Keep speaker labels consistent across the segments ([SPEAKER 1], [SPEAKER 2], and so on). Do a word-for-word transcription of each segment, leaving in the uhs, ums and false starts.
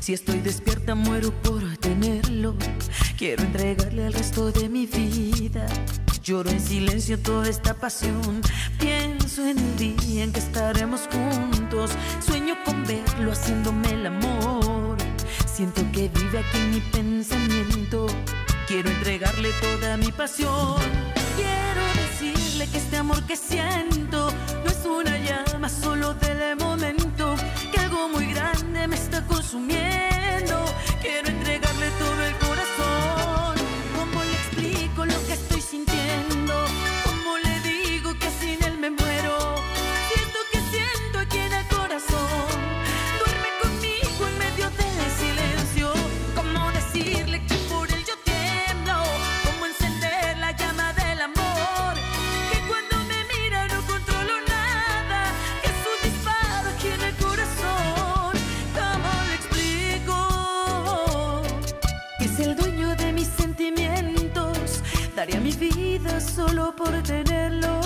[SPEAKER 1] Si estoy despierta muero por tenerlo. Quiero entregarle el resto de mi vida. Lloro en silencio toda esta pasión. Pienso en el día en que estaremos juntos. Sueño con verlo haciéndome el amor. Siento que vive aquí en mi pensamiento. Quiero entregarle toda mi pasión. Quiero decirle que este amor que siento no es una llama solo del momento, que algo muy grande me está consumiendo. Quiero entregarle todo el corazón. ¿Cómo le explico lo que estoy sintiendo? ¿Cómo le digo que sin él me muero? Siento que siento aquí en el corazón. Duerme conmigo en medio del silencio. ¿Cómo decirle que por él yo tiemblo? ¿Cómo encender la llama del amor? Que cuando me mira no controlo nada, que es un disparo aquí en el corazón. ¿Cómo le explico? Que es el dueño de mis sentimientos. Daría mi vida solo por tenerlo.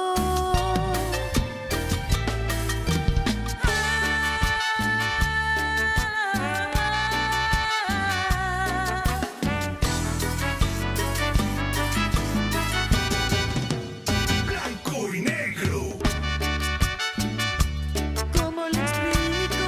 [SPEAKER 2] Blanco y negro.
[SPEAKER 1] ¿Cómo le explico?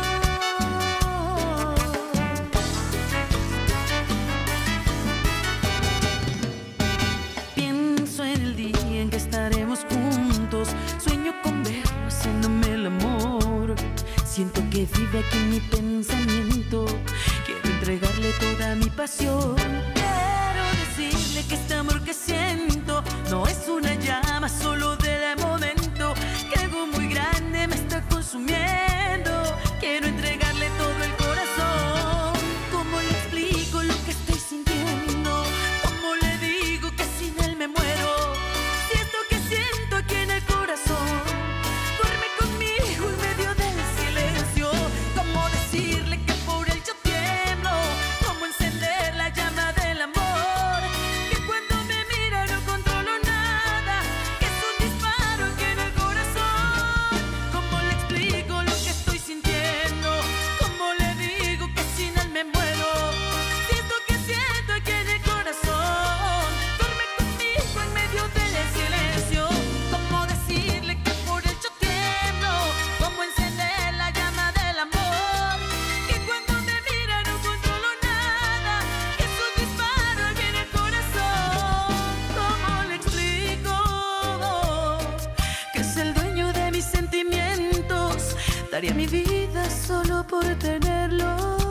[SPEAKER 1] Pienso en el día en que estaremos juntos. Sueño con verlo haciéndome el amor. Siento que vive aquí en mi pensamiento. Quiero entregarle toda mi pasión. Quiero decirle que este amor que siento no es una llama solo del momento, que algo muy grande me está consumiendo. Quiero entregarle todo el corazón. ¿Cómo le explico lo que estoy sintiendo? ¿Cómo le digo que sin él me muero? Si esto que siento aquí en el corazón duerme conmigo en medio del silencio. ¿Cómo decirle que por él yo tiemblo? ¿Cómo encender la llama del amor? Que cuando me mira no controlo nada, que es un disparo aquí en el corazón. ¿Cómo le explico lo que estoy sintiendo? ¿Cómo le digo que sin él me muero? Si esto que siento aquí en el corazón duerme conmigo en medio del silencio. ¿Cómo decirle que por él yo tiemblo? ¿Cómo encender la llama del amor? Que cuando me mira no controlo nada, que es un disparo aquí en el corazón. ¿Cómo le explico? Que es el dueño de mis sentimientos. Daría mi vida solo por tenerlo.